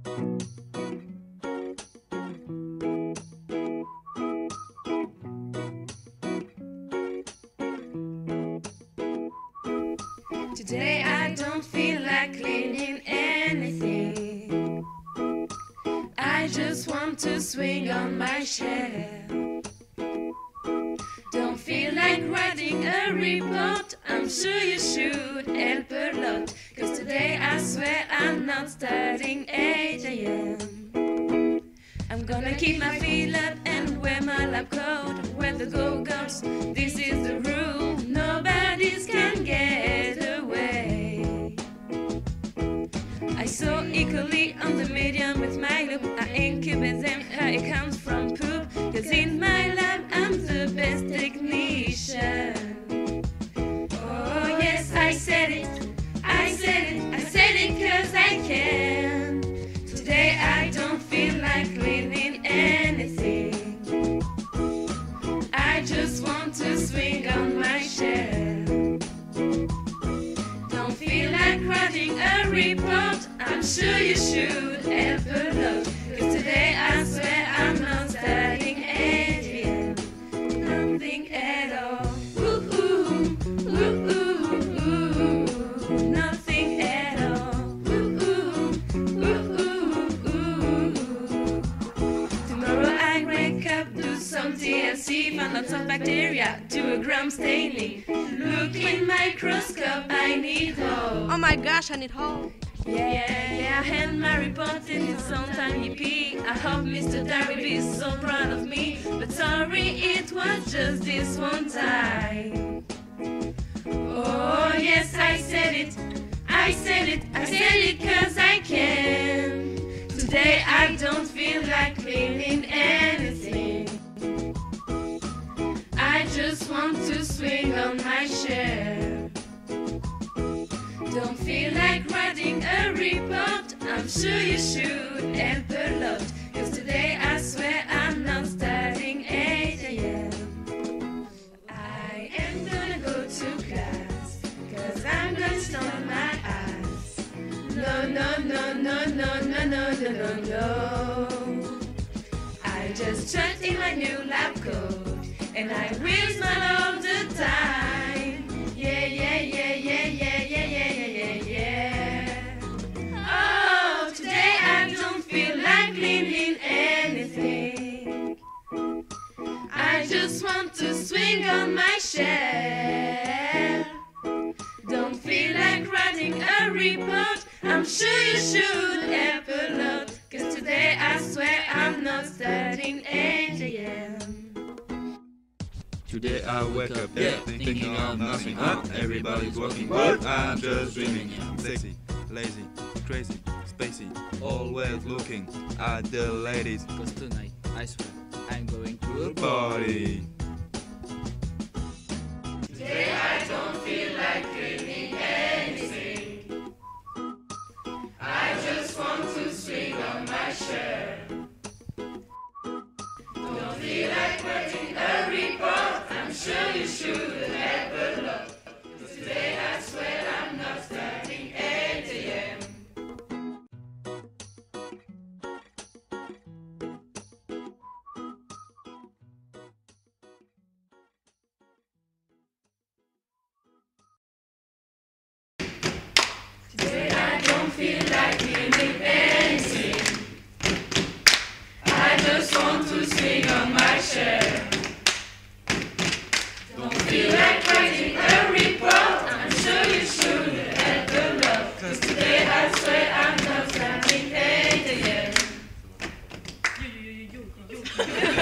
Today I don't feel like cleaning anything. I just want to swing on my chair. Don't feel like writing a report. I'm sure you should help a lot. Cause today I swear I'm not starting 8 AM. I'm gonna keep my feet up and wear my lab coat. When the go goes, this is the rule. Nobody's can get away. I saw equally on the medium with my loop. I incubate them, it comes from poop. Cause in my lab I'm the best technician. Oh yes, I said it, I said it, I said it cause I can. Today I don't feel like cleaning anything. I just want to swing on my chair. Don't feel like writing a report. I'm sure you should help a lot. Cause today I swear I'm not starting 8 AM. Nothing at all. Ooh, ooh, ooh, ooh, ooh. Nothing at all. Ooh, ooh, ooh, ooh, ooh. Tomorrow I wake up, do some TLC, find lots of bacteria, do a gram staining. Look in microscope, I need hope. Oh my gosh, I need help. Yeah, and my report in his own time, yippee. I hope Mr. Darby is so proud of me. But sorry, it was just this one time. Oh yes, I said it, I said it, I said it cause I can. Today I don't feel like cleaning anything. I just want to swing on my chair. Don't feel like writing a report. I'm sure you should help a lot. Cause today I swear I'm not starting 8 AM. I am gonna go to class, cause I'm gonna stone my ass. No, no, no, no, no, no, no, no, no, no. I just trust in my new lab coat, and I will smile all the time. Yeah, yeah, yeah, yeah, yeah, yeah, yeah, yeah, yeah. Oh, today I don't feel like cleaning anything. I just want to swing on my chair. Don't feel like writing a report. I'm sure you should help a lot. Cause today I swear I'm not starting 8 AM. Today I wake up, thinking of nothing. Everybody's working, but I'm just dreaming. I'm sexy, lazy, crazy, spacey, always looking at the ladies. Cause tonight, I swear, I'm going to a Party. Today I don't feel like cleaning anything. I just want to swing on my chair. Don't feel like writing a report. I'm sure you should help a lot. Today I swear I'm not starting 8 AM. Today I don't feel like cleaning anything. I just want to swing on my chair. Don't feel like writing a report. I'm sure you should help a lot. Cause today I swear I'm not starting 8 AM.